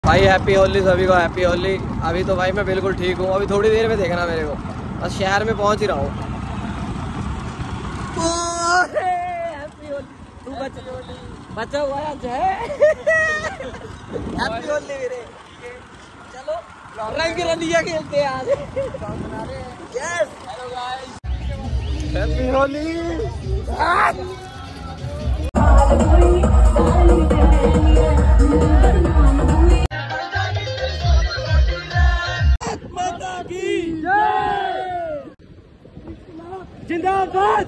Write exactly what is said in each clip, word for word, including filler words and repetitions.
भाई हैप्पी होली सभी को, हैप्पी होली। अभी तो भाई मैं बिल्कुल ठीक हूँ, अभी थोड़ी देर में देखना मेरे को, बस शहर में पहुँच ही रहा हूँ। तू बचा हुआ है आज है। हैप्पी होली मेरे। चलो रंग रलिया खेलते हैं आज। Yes hello guys, happy Holi. जिंदाबाद।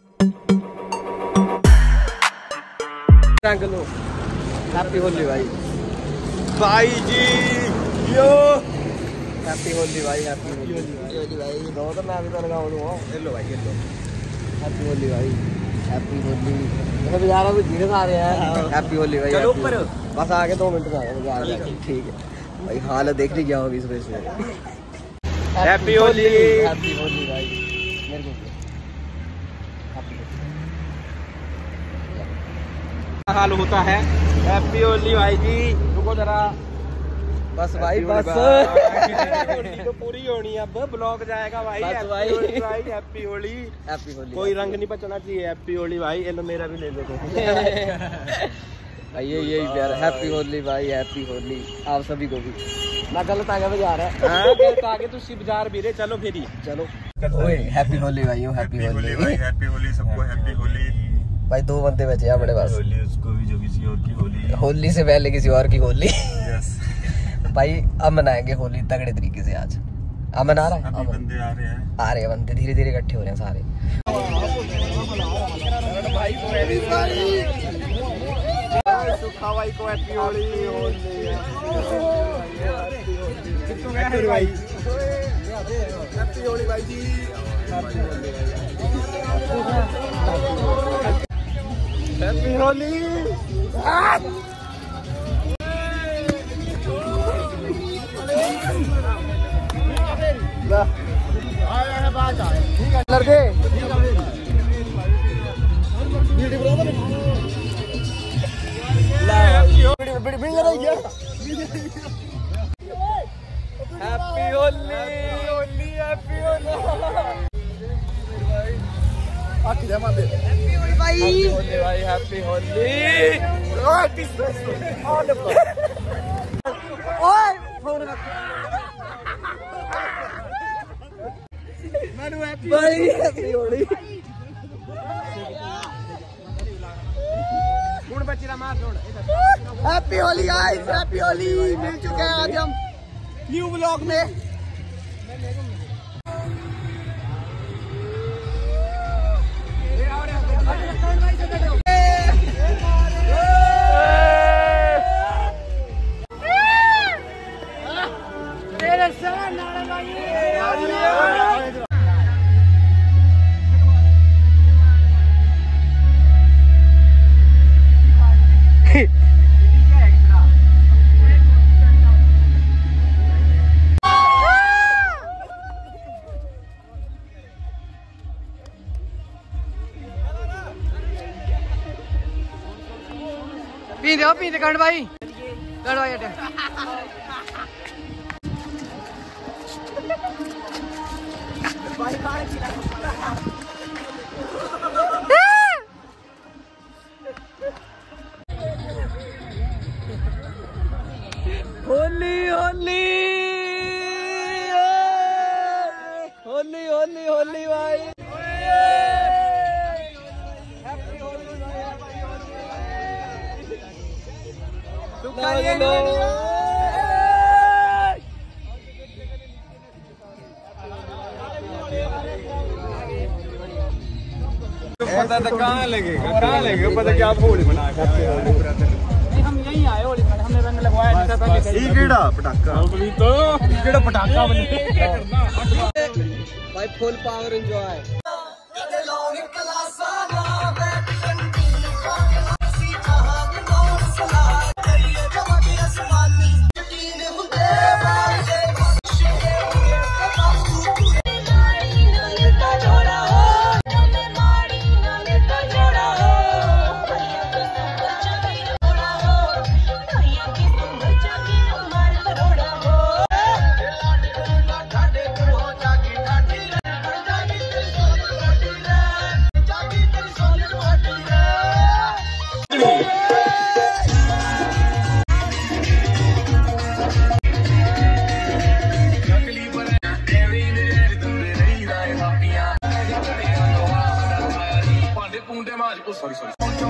हैप्पी होली भाई। भाई जी यो हैप्पी होली भाई, हैप्पी होली भाई। दो तो मैं भी तो लगा दूंगा। हेलो भाई हेलो। हैप्पी होली भाई, हैप्पी होली। मैं बाजार में धीरे आ रहे हैं। हैप्पी होली भाई। चलो ऊपर बस आगे दो मिनट में आ गए। ठीक है भाई, हालत देख लीजिए होगी इस वजह से। हैप्पी होली, हैप्पी होली भाई मेरे को। हाल होता है। हैप्पी होली भाई जी। रुको जरा, बस भाई बस। होली तो पूरी होनी है, अब ब्लॉग जाएगा भाई। बस हैप्पी भाई। होली भाई, हैप्पी होली। हैप्पी होली। कोई रंग नहीं बचना चाहिए। हैप्पी होली भाई। ये लो मेरा भी ले लो भाई ये यही प्यार। हैप्पी होली भाई, हैप्पी होली आप सभी को भी। ना गलत आगे में जा रहा है। हां गलत आगे तो शिव बाजार भी रे। चलो फिर ही चलो। ओए हैप्पी होली भाई, हैप्पी होली भाई। हैप्पी होली सबको, हैप्पी होली भाई। दो बंदे बचे हैं अपने पास। होली उसको भी जो किसी और की होली, होली से पहले किसी और की होली। यस भाई अब मनाएंगे होली तगड़े तरीके से आज। अब मना रहा है। अभी बंदे आ रहे हैं, आ रहे हैं बंदे, धीरे धीरे इकट्ठे हो रहे हैं सारे। सुखा भाई को हैप्पी होली। हैप्पी होली भाई, हैप्पी होली भाई जी। हैप्पी होली। लड़के हैप्पी होली, होली हैप्पी होली भाई, होली भाई, हैप्पी होली। ओए फोन रख भाई। Happy Holi. Happy Holi guys, happy Holi. मिल चुके हैं आज हम न्यू ब्लॉग में। पी दे पी दे कर्ण भाई, कर्ण भाई अटे होली होली होली होली होली भाई। पता तो कहाँ लगेगा, कहाँ लगेगा पता क्या आप होली मना के हम यहीं आए होली मनाने। हमने रंग लगवाया पटाखा तो केड़ा पटाखा भाई full power enjoy. Sorry sorry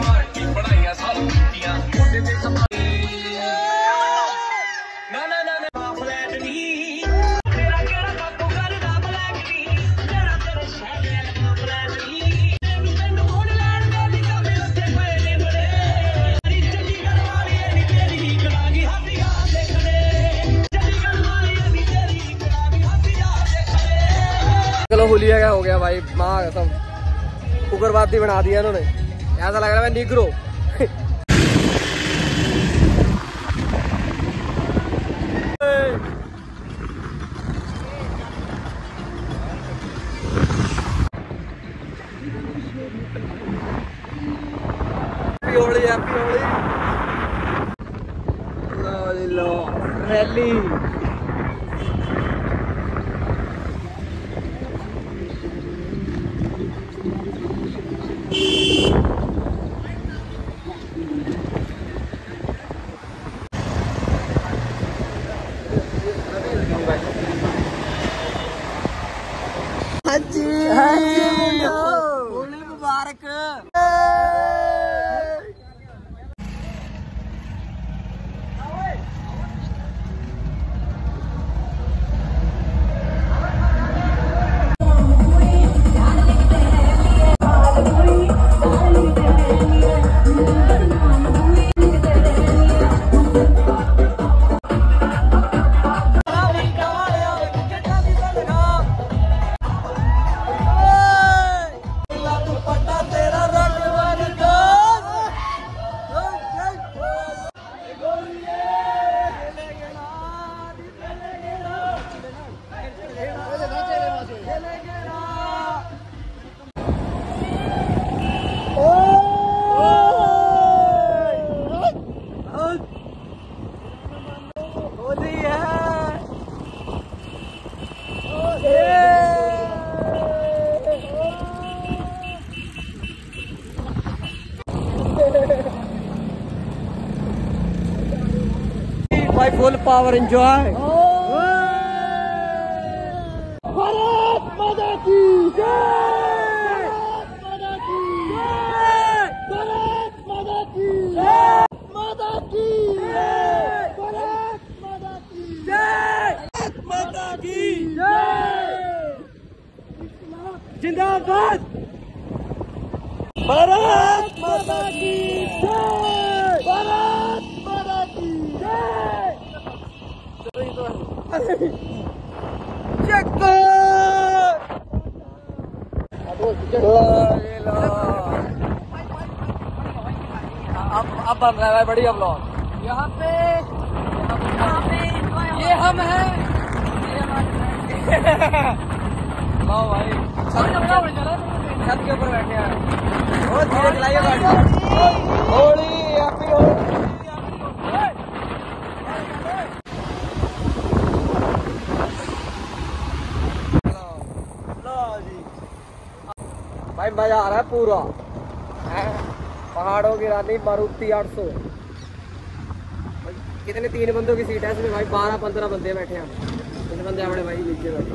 चलो हुलिया क्या हो गया भाई, माँ सब उग्रवादी बना दिया इन्होंने, ऐसा लग रहा है निग्रो। होली हैप्पी होली लो लो रैली होली मुबारक। भाई फुल पावर एंजॉय। भारत माता की जय, माता की जय, भारत माता की जय, माता की जय, भारत माता की जय, माता की जय, जिंदाबाद भारत माता की जय, भारत माता की जय। अब अब बन रहा है बढ़िया ब्लॉग। यहाँ पे यहाँ पे ये हम हैं। लो भाई छत के ऊपर बैठे हैं। बहुत धीरे चलाइए गाड़ी। होली हैप्पी होली। भाई मजा आ रहा है पूरा है? पहाड़ों की रानी मारुति आठ सौ। कितने तीन बंदों की सीट है इसमें भाई, बारह पंद्रह बंदे बैठे हैं। तीन बंदे अपने भाई नीचे बैठे।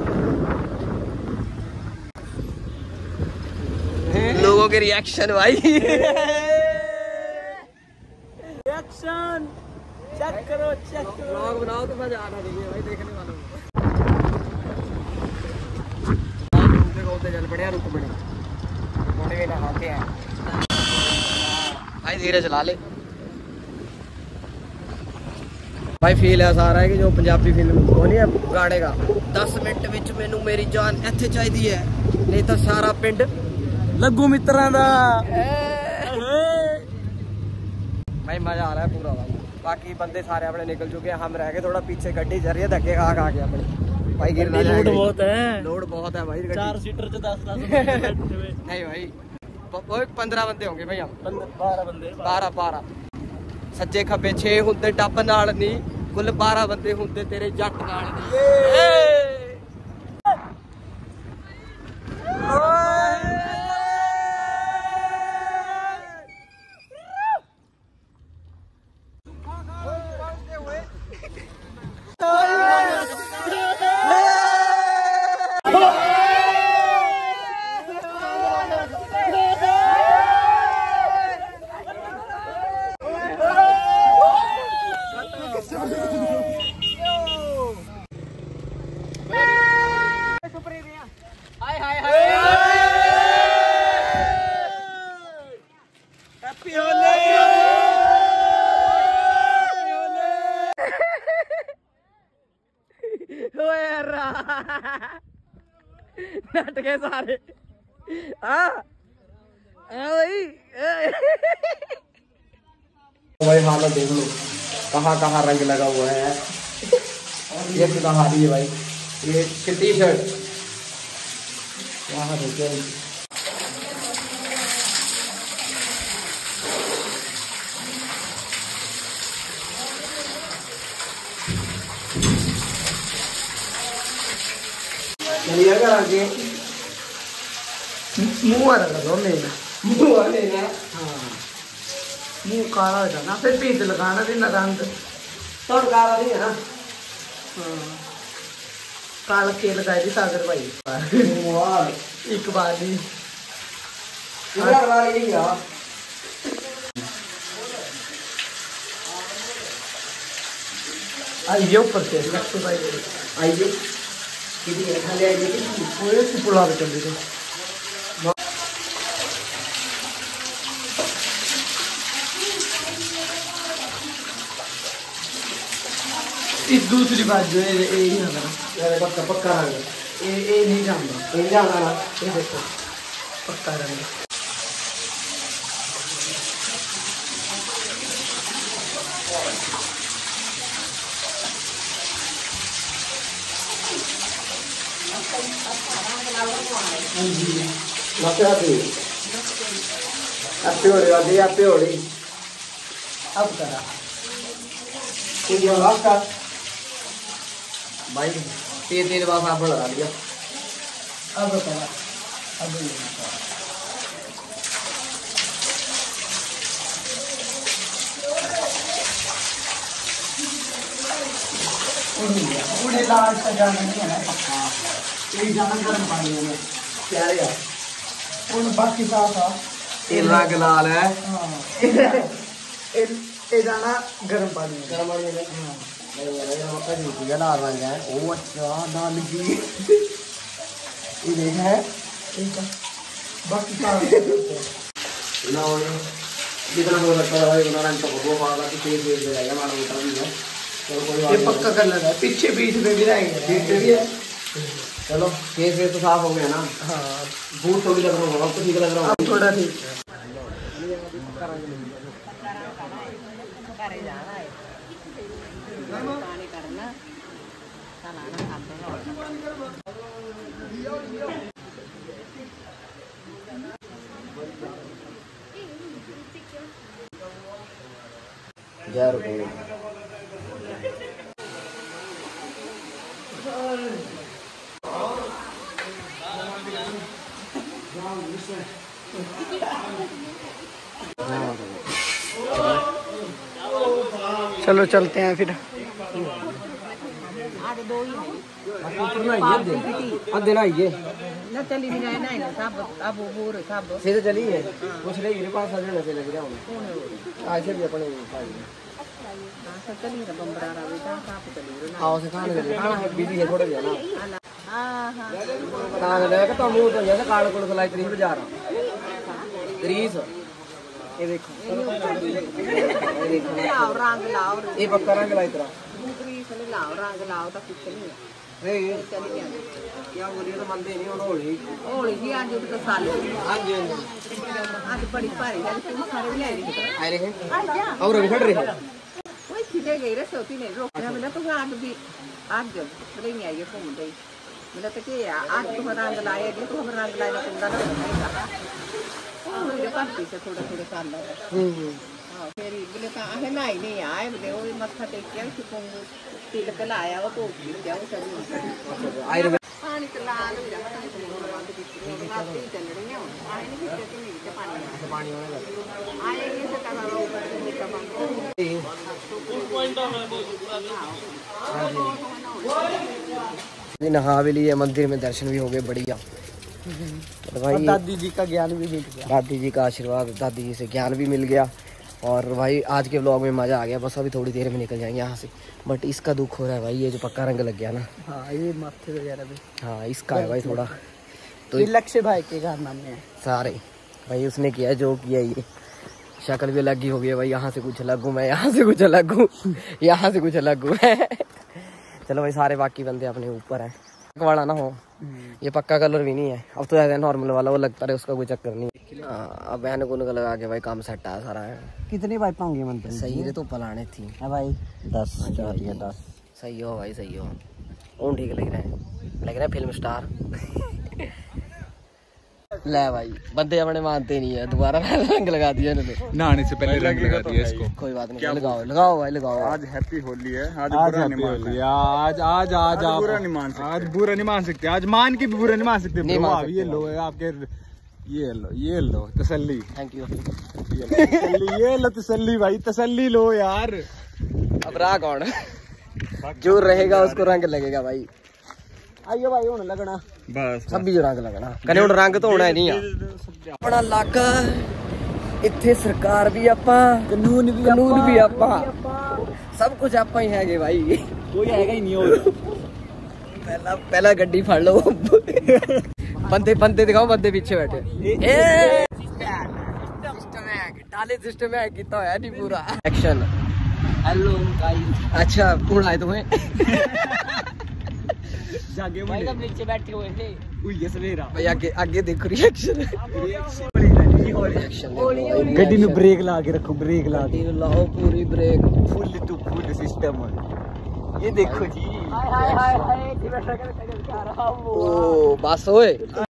लोगों के रिएक्शन भाई रिएक्शन चेक करो चेक करो। ब्लॉग बनाओ तो मजा आना चाहिए भाई देखने वालों को। चल पड़े रुक पड़े मोटे नहाते हैं भाई, धीरे चला ले भाई। फील ऐसा आ रहा है कि जो पंजाबी फिल्म वो नहीं है गाने का, दस मिनट विच मैनू मेरी जान इत्थे चाहिदी है, नहीं तो सारा पिंड लगू मित्रां दा। भाई मजा आ रहा है पूरा भाई। बाकी बंदे सारे अपने निकल चुके हैं, हम रह गए थोड़ा पीछे, गड्डी चल रही है धक्के खा खा के अपने भाई। गिरना लोड बहुत है, लोड बहुत है भाई। चार सीटर से दस दस नहीं भाई वो पंद्रह बंदे होंगे भाई, हम बारह बंदे बारह बारह सच्चे खब्बे छे हुंदे टप नाल नी, कुल बारह बंदे हुंदे तेरे जट नाल नी। हाय हाय हाय हैप्पी होली ओए रा नट के सारे हाँ भाई भाई हालत देख लो कहाँ कहाँ रंग लगा हुआ है। ये कितना हारी है भाई, ये टी शर्ट यहाँ देखिए। चलिए अगर आगे मुँह लगा मेरा मुँह वाले ना, हाँ मुँह काला हो जाना फिर पीस लगाना दिन रंग तो काला नहीं है ना। हाँ काल के लगाई थी सागर भाई एक बार ही आइए ऊपर से आइए पूरे पुला चल रही इस दूसरी बात जो है ये ना करा पक्का पक्का रंग ये ये नहीं जानना ये जाना ना ये देखो पक्का रंग। हैप्पी होली वाली हैप्पी होली अब करा भाई तीन तीन बार साबुन लगा दिया अब करा अब पूरे लास्ट तक जाना नहीं है ना पक्का ये जाना गर्म पानी में क्या है उन बाकी साफ ये रंग लाल है। हाँ ये जाना गर्म पानी में गर्म पानी में हाँ ये लाल रंग है। ओ अच्छा दाल की ये देख है बाकी साफ ना जितना हो सकता है उतना रंग तो वो होगा कि तेज तेज रहेगा मानो मोटा भी है तो ये पक्का कर लगा पीछे बीच में भी रहेगा पीछे भी है। चलो केस ये तो साफ हो गया ना। हाँ बूट थोड़ी लग रहा होगा तो ठीक लग रहा होगा थोड़ा ठीक है। हजार रुपये चलो चलते हैं फिर आधे नहाइए ना चली भी ना ना सब अब वो सब सीधे चलिए कुछ नहीं मेरे पास सारे लगे लग रहा आज से भी अपने चलिए बम्बरा आओ से खाने के बिजी है थोड़े जाना हां हां तां लगा तो मुंह तो जैसे काल कोल खलाई तीस बजा रहा तीस ये देखो ये देखो लाओ रंग लाओ ये पक्का रंग लाई तेरा तीस ने लाओ रंग लाओ तो कुछ नहीं नहीं चली गया क्या बोलिए तो मानते नहीं और होली होली जी आज तो साल आज आज बड़ी भारी है तुम सारे भी आए आए रहे और अभी खड़ रहे हैं वही सीधे गई रे सोती नहीं रोकना मैंने तो आज भी आज जब नहीं आई है घूम गई मैंने तो क्या आज तो रंग लाए तो हम रंग लाए तो ना मुझे पार्टी से थोड़ा थोड़ा साल हम्म हां फिर बोले का है ना ही नहीं आए बोले वो मत्था टेक के सुकोंगो तिलक लाया वो तो क्या वो सब आई रे पानी तो ला लो जरा बंद की बातें चल रही हैं आए नहीं कितने तो नहीं पानी पानी होने लगा आएंगे तो करा लो ऊपर से नीचे बंद नहा भी लिए मंदिर में दर्शन भी हो गए बढ़िया। तो भाई दादी जी का ज्ञान भी मिल गया दादी जी का आशीर्वाद दादी जी से ज्ञान भी मिल गया और भाई आज के व्लॉग में मज़ा आ गया, बस अभी थोड़ी देर में निकल जाएंगे यहाँ से। बट इसका दुख हो रहा है भाई, ये जो पक्का रंग लग गया ना। हाँ ये माथे वगैरह भी। हाँ इसका है भाई थोड़ा, तो ये लक्ष्य भाई के कारनामे हैं सारे भाई उसने किया जो किया। ये शक्ल भी अलग ही हो गई है भाई, यहाँ से कुछ अलग हूँ मैं, यहाँ से कुछ अलग हूँ, यहाँ से कुछ अलग हूँ चलो भाई सारे बाकी बंदे अपने ऊपर हैं, वाला ना हो। ये पक्का कलर भी नहीं है अब तो, ऐसा नॉर्मल वाला वो लगता है, उसका कोई चक्कर नहीं। अब बहन को लगा के भाई काम सेट है सारा है। कितनी पाइप होंगी मंत्र सही रे तो पलाने थी है भाई, दस चाहिए दस। सही हो भाई सही हो, और ठीक लग रहा है, लग रहा है फिल्म स्टार ले भाई बंदे अपने मानते नहीं है, दोबारा रंग लगा दिया इन्होंने, नहाने से पहले रंग लगा दिया इसको। कोई बात नहीं, लगाओ लगाओ भाई लगाओ। आज हैप्पी होली है, आज आज बुरा नहीं मान सकते। आज आज आज आप बुरा नहीं मान सकते, आज बुरा नहीं मान सकते, आज मान के भी बुरा नहीं मान सकते। नहीं मान ब्रो, सकते ये लो आपके, ये लो ये लो तसल्ली, थैंक यू। ये लो तसल्ली, ये लो तसल्ली भाई, तसल्ली लो यार। अब रहा कौन जो रहेगा उसको रंग लगेगा भाई। आइयो भाई होने लगना बस सब भी जो रंग लगना कने ਹੁਣ रंग तो होना ही नहीं आ अपना इलाका ਇੱਥੇ ਸਰਕਾਰ ਵੀ ਆਪਾਂ ਕਾਨੂੰਨ ਵੀ ਕਾਨੂੰਨ ਵੀ ਆਪਾਂ सब कुछ ਆਪਾਂ ही हैगे भाई, कोई आएगा ही नहीं और। पहला पहला गड्डी फड़ लो बंदे बंदे दिखाओ, बंदे पीछे बैठे ए सिस्टम है डाले सिस्टम है कितना होया नहीं पूरा एक्शन। हेलो गाइस, अच्छा कौन आए तुम्हें जागे भाई हम नीचे बैठे हुए थे, ये सवेरा भाई आगे आगे देखो रिएक्शन गड्डी में ब्रेक ला के रखो, ब्रेक ला के लाओ पूरी break full to full system. ये देखो जी, हाय हाय हाय हाय ओ बस ओए।